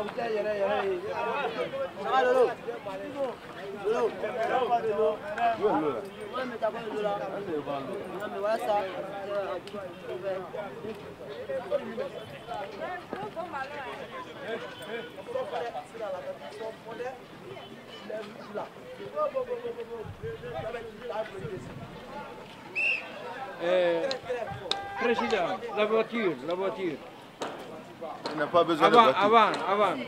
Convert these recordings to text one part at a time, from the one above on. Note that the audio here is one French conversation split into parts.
Ça va Lolo? Lolo? Ouais, mais t'as pas le là. Non, mais voilà ça. Président, la voiture. Il n'a pas besoin de voiture. Avant.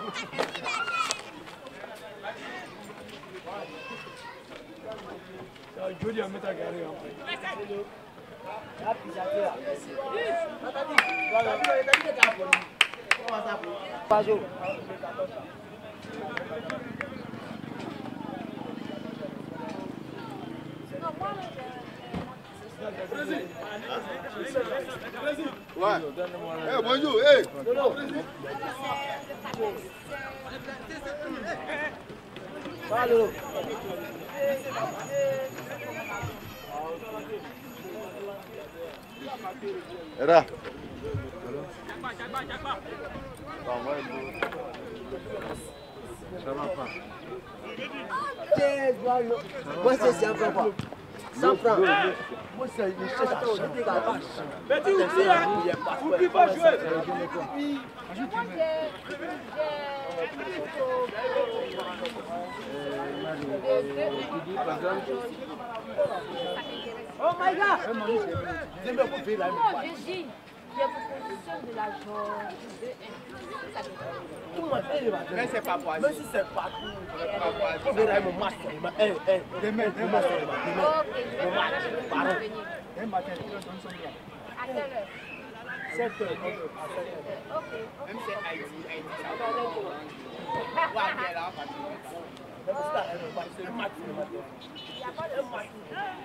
Ouais. Hey, bonjour. Hey. Va Lolo. Era. Ça va pas. Moi, c'est 100 francs quoi. 100 francs. Moi, c'est une chose à chaque. Mais tu oublies, hein? Oublie pas jouer. Oh my God! Non, je dis, les propositions de l'argent, Mais c'est pas possible. Même si c'est pas tout. On verra mon match. Demain. ok, je vais venir. À quelle heure? 7 heures. Ok. Même si Haïti, ça va. C'est le match. Il n'y a pas de match.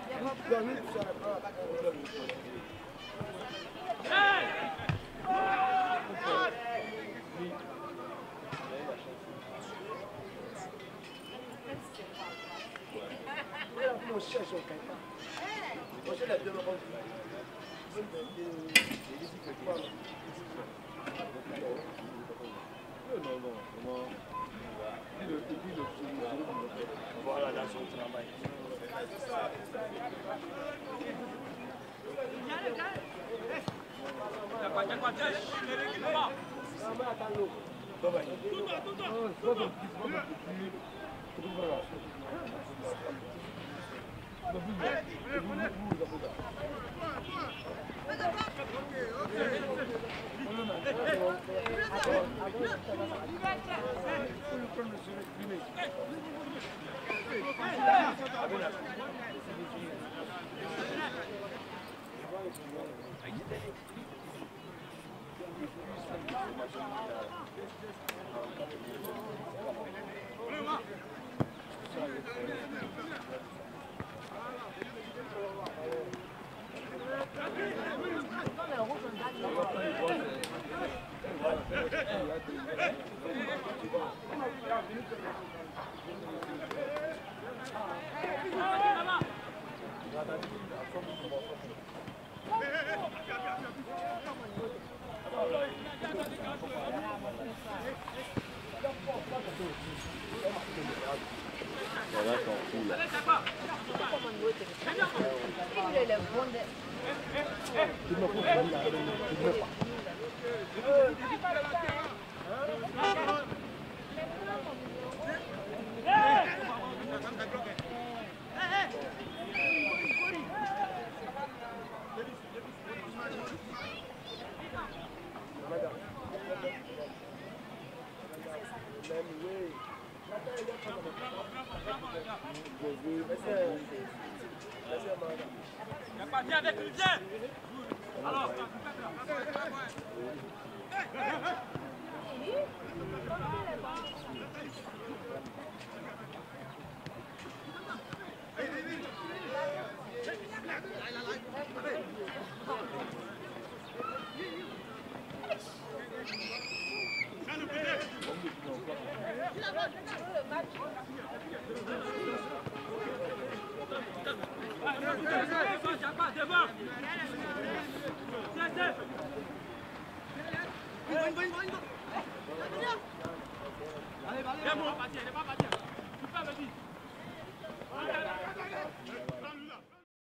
Viens avec lui, viens. Alors. Devant. Viens, mon parti, il n'est pas parti. Tu peux me dire.